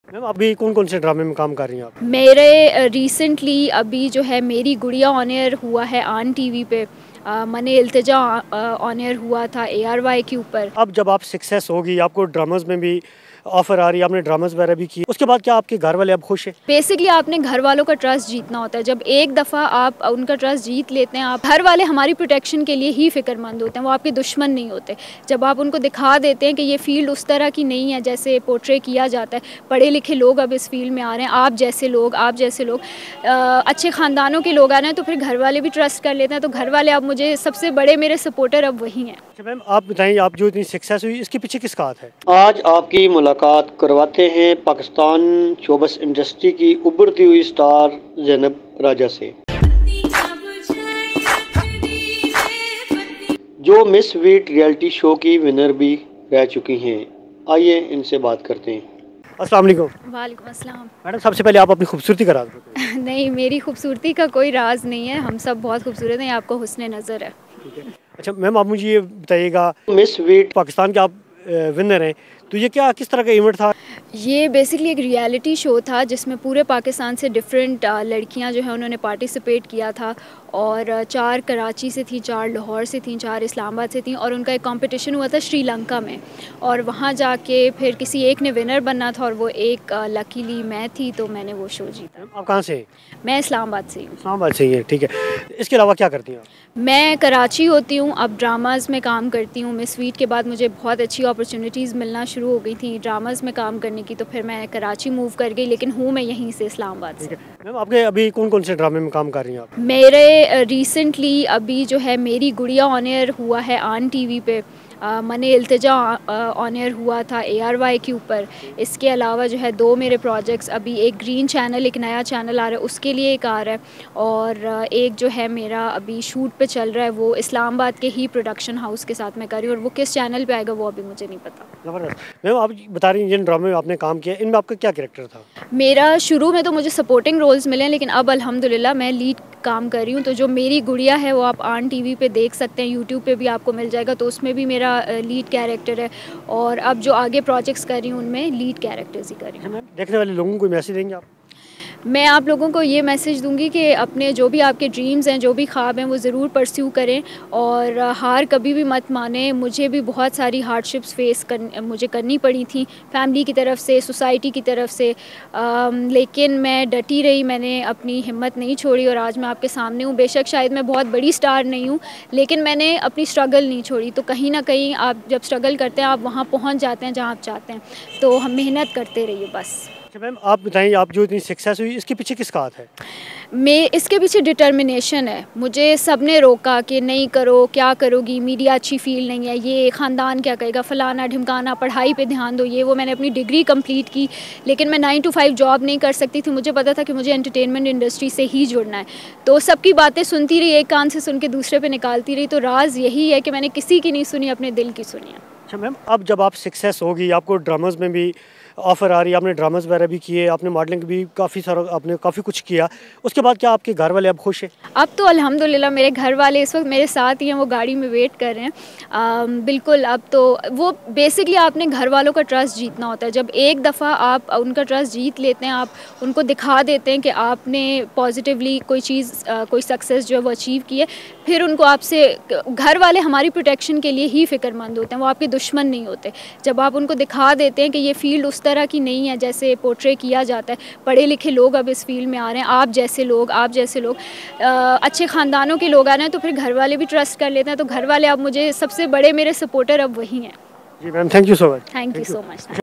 Ma'am अभी कौन कौन से ड्रामे में काम कर रही हैं आप? मेरे रिसेंटली अभी जो है मेरी गुड़िया ऑन एयर हुआ है आन टीवी पे। मने इल्तिजा ऑन एयर हुआ था ARY के ऊपर। अब जब आप सक्सेस होगी, आपको ड्रामाज में भी ऑफर आ रही है, आपने ड्रामाज वगैरह भी किए, उसके बाद क्या आपके घर वाले अब खुश हैं? बेसिकली आपने घर वालों का ट्रस्ट जीतना होता है। जब एक दफ़ा आप उनका ट्रस्ट जीत लेते हैं, आप घर वाले हमारी प्रोटेक्शन के लिए ही फ़िक्रमंद होते हैं, वो आपके दुश्मन नहीं होते। जब आप उनको दिखा देते हैं कि ये फ़ील्ड उस तरह की नहीं है जैसे पोर्ट्रे किया जाता है, पढ़े लिखे लोग अब इस फील्ड में आ रहे हैं, आप जैसे लोग अच्छे ख़ानदानों के लोग आ रहे हैं, तो फिर घर वाले भी ट्रस्ट कर लेते हैं। तो घर वाले अब मुझे सबसे बड़े मेरे सपोर्टर अब वही हैं। अच्छा मैम, आप बताइए, आप जो इतनी सक्सेस हुई इसके पीछे किसका हाथ है? आज आपकी मुलाकात करवाते हैं पाकिस्तान शोबस इंडस्ट्री की उभरती हुई स्टार ज़ैनब राजा से, जो मिस वीट रियलिटी शो की विनर भी रह चुकी हैं। आइए इनसे बात करते हैं। अस्सलाम वालेकुम। वालेकुम अस्सलाम। मैडम सबसे पहले आप अपनी खूबसूरती का राज बताइए। नहीं, मेरी खूबसूरती का कोई राज नहीं है, हम सब बहुत खूबसूरत हैं, ये आपको हुस्न नज़र है। ठीक है। अच्छा मैम, आप मुझे ये बताइएगा, मिस वीट पाकिस्तान के आप विनर हैं, तो ये क्या किस तरह का इवेंट था? ये बेसिकली एक रियलिटी शो था जिसमें पूरे पाकिस्तान से डिफरेंट लड़कियां जो है उन्होंने पार्टिसिपेट किया था, और 4 कराची से थी, 4 लाहौर से थी, 4 इस्लामाबाद से थी, और उनका एक कंपटीशन हुआ था श्रीलंका में, और वहाँ जाके फिर किसी एक ने विनर बनना था, और वो एक लकीली मैं थी, तो मैंने वो शो जीता। आप कहाँ से हैं? मैं इस्लामाबाद से हूँ। इस्लामाबाद से ही हैं, ठीक है। इसके अलावा क्या करती हैं आप? मैं कराची होती हूँ, अब ड्रामाज़ में काम करती हूँ। मिस वीट के बाद मुझे बहुत अच्छी अपॉर्चुनिटीज़ मिलना शुरू हो गई थी ड्रामाज़ में काम करने की, तो फिर मैं कराची मूव कर गई, लेकिन हूँ मैं यहीं से, इस्लामाबाद से। मैम आपके अभी कौन कौन से ड्रामे में काम कर रही हैं आप? मेरे रिसेंटली अभी जो है मेरी गुड़िया ऑन एयर हुआ है आन टीवी पे। मने इल्तिजा ऑन एयर हुआ था ARY के ऊपर। इसके अलावा जो है 2 मेरे प्रोजेक्ट्स, अभी एक ग्रीन चैनल, एक नया चैनल आ रहा है, उसके लिए एक आ रहा है, और एक जो है मेरा अभी शूट पे चल रहा है, वो इस्लामाबाद के ही प्रोडक्शन हाउस के साथ मैं कर रही हूँ, और वो किस चैनल पे आएगा वो अभी मुझे नहीं पता। ज़बरदस्त। मैम आप बता रही हैं जिन ड्रामे में आपने काम किया, इनमें आपका क्या कैरेक्टर था? मेरा शुरू में तो मुझे सपोर्टिंग रोल्स मिले हैं, लेकिन अब अल्हम्दुलिल्लाह मैं लीड काम कर रही हूँ। तो जो मेरी गुड़िया है वो आप आन टीवी पे देख सकते हैं, यूट्यूब पे भी आपको मिल जाएगा, तो उसमें भी मेरा लीड कैरेक्टर है, और अब जो आगे प्रोजेक्ट्स कर रही हूँ उनमें लीड कैरेक्टर्स ही कर रही हूँ। मैम देखने वाले लोगों को मैसेज देंगे आप? मैं आप लोगों को ये मैसेज दूंगी कि अपने जो भी आपके ड्रीम्स हैं, जो भी ख्वाब हैं, वो ज़रूर परस्यू करें, और हार कभी भी मत माने। मुझे भी बहुत सारी हार्डशिप्स मुझे करनी पड़ी थी, फैमिली की तरफ से, सोसाइटी की तरफ से, लेकिन मैं डटी रही, मैंने अपनी हिम्मत नहीं छोड़ी, और आज मैं आपके सामने हूँ। बेशक शायद मैं बहुत बड़ी स्टार नहीं हूँ, लेकिन मैंने अपनी स्ट्रगल नहीं छोड़ी। तो कहीं ना कहीं आप जब स्ट्रगल करते हैं, आप वहाँ पहुँच जाते हैं जहाँ आप चाहते हैं, तो हम मेहनत करते रहिए बस। अच्छा मैम, आप बताइए, आप जो इतनी सक्सेस हुई इसके पीछे किसका हाथ है? मैं इसके पीछे डिटर्मिनेशन है। मुझे सब ने रोका कि नहीं करो, क्या करोगी, मीडिया अच्छी फील्ड नहीं है, ये ख़ानदान क्या कहेगा, फ़लाना ढिमकाना, पढ़ाई पे ध्यान दो, ये वो। मैंने अपनी डिग्री कंप्लीट की, लेकिन मैं 9 to 5 जॉब नहीं कर सकती थी। मुझे पता था कि मुझे एंटरटेनमेंट इंडस्ट्री से ही जुड़ना है, तो सबकी बातें सुनती रही, एक कान से सुन के दूसरे पे निकालती रही। तो राज यही है कि मैंने किसी की नहीं सुनी, अपने दिल की सुनी है। अच्छा मैम, अब जब आप सक्सेस होगी, आपको ड्रामाज में भी ऑफ़र आ रही है, आपने ड्रामाज वगैरह भी किए, आपने मॉडलिंग भी काफ़ी सारा, आपने काफ़ी कुछ किया, उसके बाद क्या आपके घर वाले अब खुश हैं? अब तो अल्हम्दुलिल्लाह मेरे घर वाले इस वक्त मेरे साथ ही हैं, वो गाड़ी में वेट कर रहे हैं। बिल्कुल, अब तो वो बेसिकली आपने घर वालों का ट्रस्ट जीतना होता है। जब एक दफ़ा आप उनका ट्रस्ट जीत लेते हैं, आप उनको दिखा देते हैं कि आपने पॉजिटिवली कोई चीज़, कोई सक्सेस जो है वो अचीव की है, फिर उनको आपसे, घर वाले हमारी प्रोटेक्शन के लिए ही फ़िक्रमंद होते हैं, वो आपके दुश्मन नहीं होते। जब आप उनको दिखा देते हैं कि ये फ़ील्ड उस तरह की नहीं है जैसे पोर्ट्रे किया जाता है, पढ़े लिखे लोग अब इस फील्ड में आ रहे हैं, आप जैसे लोग अच्छे ख़ानदानों के लोग आ रहे हैं, तो फिर घर वाले भी ट्रस्ट कर लेते हैं। तो घर वाले अब मुझे सबसे बड़े मेरे सपोर्टर अब वही हैं। जी ma'am, thank you so much. Thank you so much.